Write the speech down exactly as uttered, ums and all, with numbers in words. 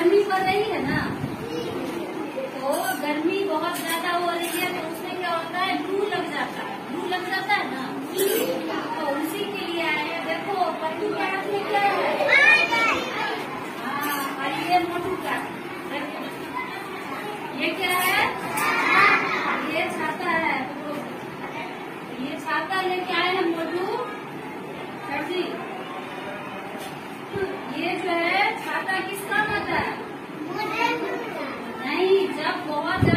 गर्मी पड़ रही है ना, तो गर्मी बहुत ज्यादा हो रही है, तो उसमें क्या होता है, लू लग जाता है, लू लग जाता है ना, तो उसी के लिए आए हैं। देखो पट्टू के हाथ में क्या है, हाँ, और ये मोटू का, ये क्या है, ये छाता है। तो ये छाता लेके आए हैं मोटू सर जी। ये जो है छाता किस काम आता है, नहीं, जब बहुत